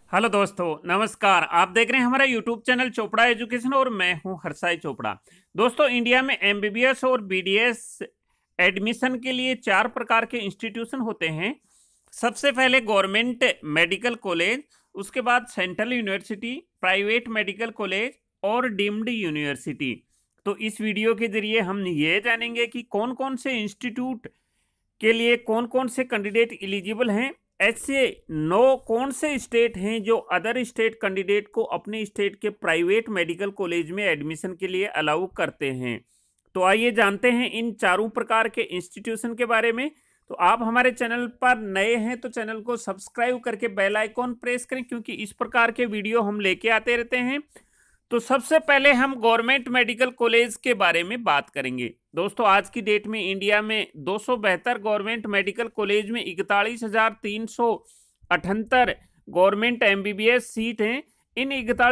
Hello दोस्तों, नमस्कार। आप देख रहे हैं हमारा यूट्यूब चैनल चोपड़ा एजुकेशन और मैं हूं हरसाई चोपड़ा। दोस्तों, इंडिया में एमबीबीएस और बीडीएस एडमिशन के लिए 4 प्रकार के इंस्टीट्यूशन होते हैं। सबसे पहले गवर्नमेंट मेडिकल कॉलेज, उसके बाद central university, private medical college और डीम्ड यूनिवर्सिटी। तो इस वीडियो के जरिए हम ये जानेंगे कि कौन कौन से इंस्टीट्यूट के लिए कौन कौन से कैंडिडेट एलिजिबल हैं। ऐसे 9 कौन से स्टेट हैं जो अदर स्टेट कैंडिडेट को अपने स्टेट के प्राइवेट मेडिकल कॉलेज में एडमिशन के लिए अलाउ करते हैं। तो आइए जानते हैं इन चारों प्रकार के इंस्टीट्यूशन के बारे में। तो आप हमारे चैनल पर नए हैं तो चैनल को सब्सक्राइब करके बेल आइकॉन प्रेस करें, क्योंकि इस प्रकार के वीडियो हम लेके आते रहते हैं। तो सबसे पहले हम गवर्नमेंट मेडिकल कॉलेज के बारे में बात करेंगे। दोस्तों, आज की डेट में इंडिया में 272 गवर्नमेंट मेडिकल कॉलेज में 41,378 गवर्नमेंट एमबीबीएस सीट हैं। इन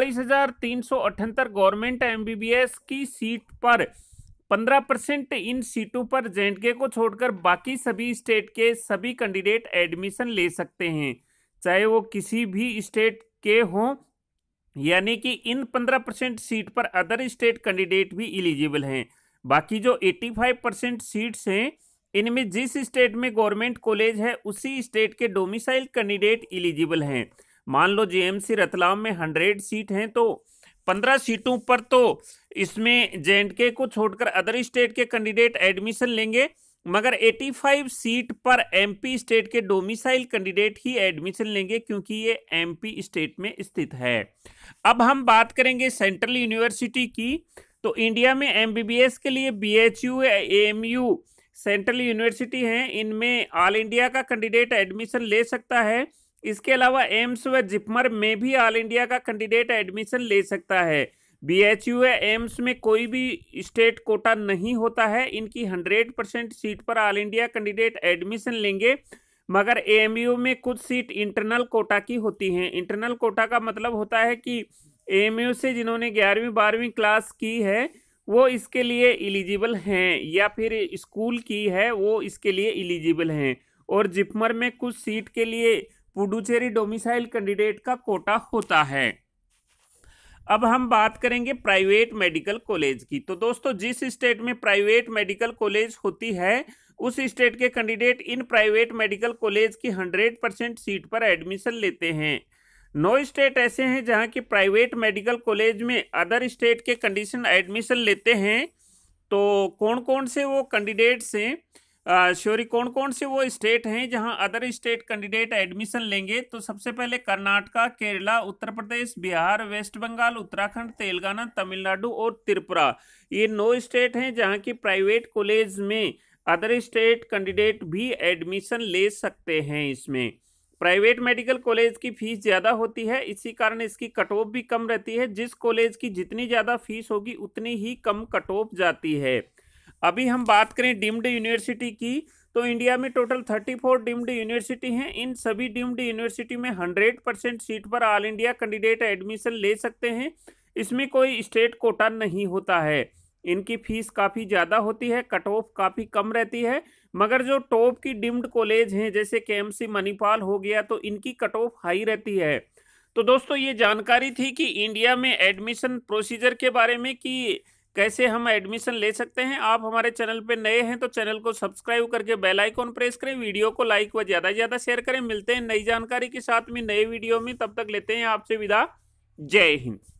41,378 गवर्नमेंट एमबीबीएस की सीट पर 15% इन सीटों पर जेएंडके को छोड़कर बाकी सभी स्टेट के सभी कैंडिडेट एडमिशन ले सकते हैं, चाहे वो किसी भी स्टेट के हों। यानी कि इन 15% सीट पर अदर स्टेट कैंडिडेट भी एलिजिबल हैं। बाकी जो 85% सीट्स हैं, इनमें जिस स्टेट में गवर्नमेंट कॉलेज है उसी स्टेट के डोमिसाइल कैंडिडेट एलिजिबल हैं। मान लो जेएमसी रतलाम में 100 सीट हैं, तो 15 सीटों पर तो इसमें जेएंडके को छोड़कर अदर स्टेट के कैंडिडेट एडमिशन लेंगे, मगर 85 सीट पर एमपी स्टेट के डोमिसाइल कैंडिडेट ही एडमिशन लेंगे, क्योंकि ये एमपी स्टेट में स्थित है। अब हम बात करेंगे सेंट्रल यूनिवर्सिटी की। तो इंडिया में एमबीबीएस के लिए बीएचयू, एएमयू सेंट्रल यूनिवर्सिटी हैं। इनमें ऑल इंडिया का कैंडिडेट एडमिशन ले सकता है। इसके अलावा एम्स व जिपमर में भी ऑल इंडिया का कैंडिडेट एडमिशन ले सकता है। बीएचयू या एम्स में कोई भी स्टेट कोटा नहीं होता है। इनकी 100% सीट पर ऑल इंडिया कैंडिडेट एडमिशन लेंगे, मगर एएमयू में कुछ सीट इंटरनल कोटा की होती हैं। इंटरनल कोटा का मतलब होता है कि एएमयू से जिन्होंने 11वीं 12वीं क्लास की है वो इसके लिए एलिजिबल हैं, या फिर स्कूल की है वो इसके लिए एलिजिबल हैं। और जिपमर में कुछ सीट के लिए पुडुचेरी डोमिसाइल कैंडिडेट का कोटा होता है। अब हम बात करेंगे प्राइवेट मेडिकल कॉलेज की। तो दोस्तों, जिस स्टेट में प्राइवेट मेडिकल कॉलेज होती है उस स्टेट के कैंडिडेट इन प्राइवेट मेडिकल कॉलेज की 100% सीट पर एडमिशन लेते हैं। 9 स्टेट ऐसे हैं जहां की प्राइवेट मेडिकल कॉलेज में अदर स्टेट के कंडीशन एडमिशन लेते हैं। तो कौन कौन से वो कैंडिडेट्स हैं, कौन कौन से वो स्टेट हैं जहां अदर स्टेट कैंडिडेट एडमिशन लेंगे। तो सबसे पहले कर्नाटका, केरला, उत्तर प्रदेश, बिहार, वेस्ट बंगाल, उत्तराखंड, तेलंगाना, तमिलनाडु और त्रिपुरा। ये 9 स्टेट हैं जहां की प्राइवेट कॉलेज में अदर स्टेट कैंडिडेट भी एडमिशन ले सकते हैं। इसमें प्राइवेट मेडिकल कॉलेज की फीस ज़्यादा होती है, इसी कारण इसकी कट ऑफ भी कम रहती है। जिस कॉलेज की जितनी ज़्यादा फीस होगी उतनी ही कम कट ऑफ जाती है। अभी हम बात करें डीम्ड यूनिवर्सिटी की, तो इंडिया में टोटल 34 डीम्ड यूनिवर्सिटी हैं। इन सभी डीम्ड यूनिवर्सिटी में 100% सीट पर ऑल इंडिया कैंडिडेट एडमिशन ले सकते हैं। इसमें कोई स्टेट कोटा नहीं होता है। इनकी फीस काफ़ी ज़्यादा होती है, कट ऑफ काफ़ी कम रहती है। मगर जो टॉप की डीम्ड कॉलेज हैं जैसे केएमसी मणिपाल हो गया, तो इनकी कट ऑफ हाई रहती है। तो दोस्तों, ये जानकारी थी कि इंडिया में एडमिशन प्रोसीजर के बारे में कि कैसे हम एडमिशन ले सकते हैं। आप हमारे चैनल पे नए हैं तो चैनल को सब्सक्राइब करके बेल आइकॉन प्रेस करें, वीडियो को लाइक व ज़्यादा से ज़्यादा शेयर करें। मिलते हैं नई जानकारी के साथ में नए वीडियो में, तब तक लेते हैं आपसे विदा। जय हिंद।